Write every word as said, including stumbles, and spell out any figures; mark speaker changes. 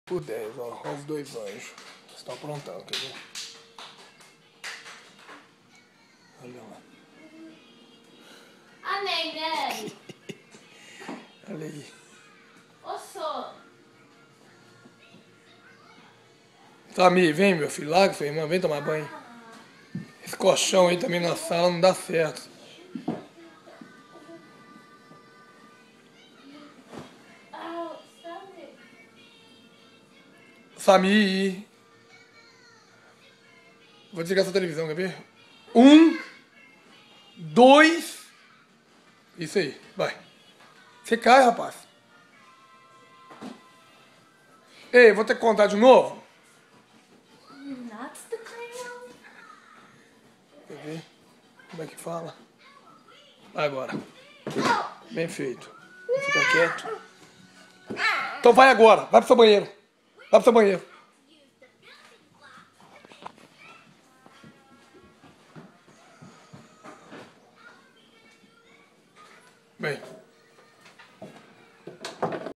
Speaker 1: por dez, ó. Olha os dois anjos. Estão aprontando, quer ver? Olha lá.
Speaker 2: Amém, né?
Speaker 1: Olha aí.
Speaker 2: Ô, só.
Speaker 1: Samir, vem, meu filho. Larga sua irmã, vem tomar banho. Esse colchão aí também na sala não dá certo. Samir. Vou desligar essa televisão, quer ver? Um, dois. Isso aí, vai. Você cai, rapaz. Ei, vou ter que contar de novo?
Speaker 2: Not the crayon.
Speaker 1: Quer ver? Como é que fala? Vai agora. Bem feito. Fica quieto. Então vai agora. Vai pro seu banheiro. Vai pro seu banheiro. Bem.